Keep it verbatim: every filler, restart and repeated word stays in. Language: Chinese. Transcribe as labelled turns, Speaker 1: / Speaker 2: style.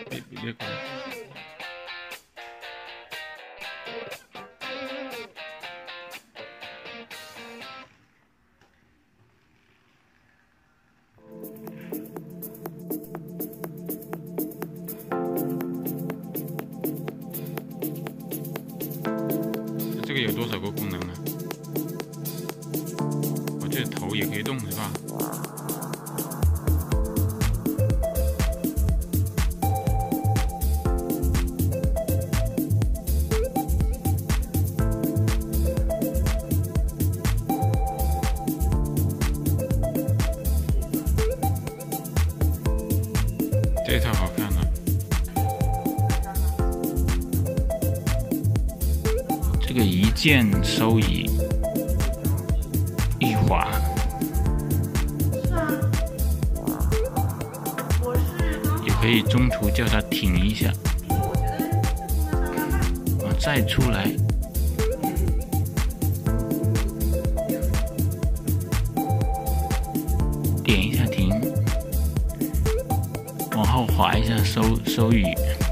Speaker 1: 别别过来。这个有多少个功能啊？我这头也可以动是吧？这套好看了。这个一键收移，一滑。也可以中途叫它停一下，啊，再出来。点一下停，往后滑一下收收语。